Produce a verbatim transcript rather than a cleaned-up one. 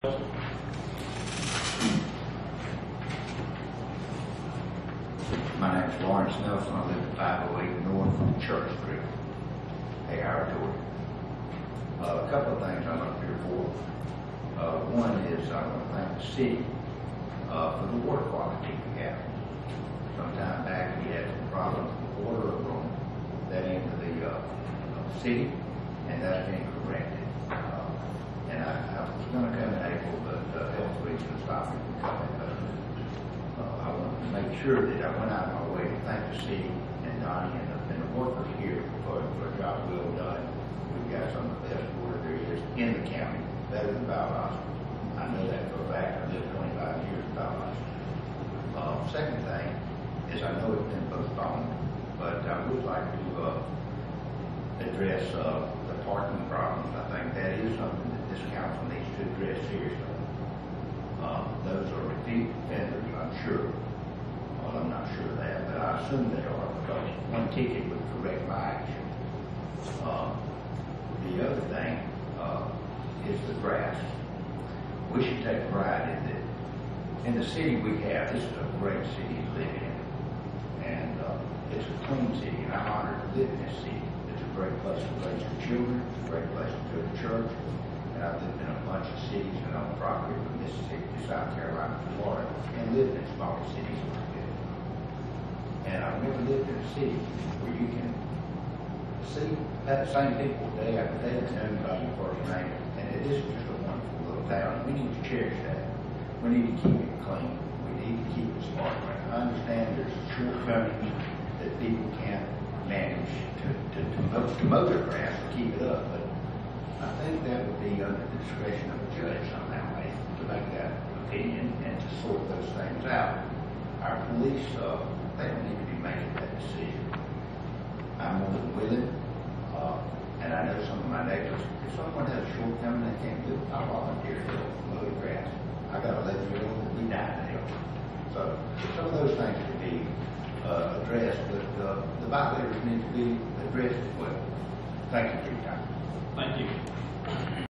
My name is Lawrence Nelson. I live at five oh eight North Church Street, Hayhire, Georgia. Uh, a couple of things I'm up here for. Uh, one is I want to thank the city uh, for the water quality we have. Some time back we had some problems with water from that end of the uh, city, and that's being corrected. Uh, and I, I was going to come in April, but uh, health reasons stopped me from coming. But uh, I wanted to make sure that I went out of my way to thank the city and Donnie and the, and the workers here for, for a job well done. We've got some of the best water there is in the county, better than Valdosta. I know that for a fact. I lived twenty-five years in Valdosta. Uh, second thing is I know it's been postponed, but I would like to uh, address uh, the parking problems. I think that is something that this council needs to address seriously. Uh, those are repeat offenders, I'm sure. Well, I'm not sure of that, but I assume they are because one ticket would correct my action. Uh, the other thing uh, is the grass. We should take pride in that. In the city we have, this is a great city to live in. And uh, it's a clean city, and I'm honored to live in this city. It's a great place to raise your children. It's a great place to go to church. And I've lived in a bunch of cities and on property from Mississippi to South Carolina to Florida, and lived in smaller cities like this. And I've never lived in a city where you can see that same people day after day and know by your first name. And it is just a wonderful little town. We need to cherish that. We need to keep it clean. We need to keep it smart. I understand there's shortcomings that people can't manage to, to, to, mow, to mow their grass or keep it up, but I think that would be under the discretion of a judge somehow to make that opinion and to sort those things out. Our police, uh, they don't need to be making that decision. I'm more than willing, uh, and I know some of my neighbors, if someone has a shortcoming they can't do it, I'll volunteer to mow the grass. I got an eleven year old that we died to help. So some of those things could be uh, addressed, but uh, the violators need to be addressed as well. Thank you for your time. Thank you.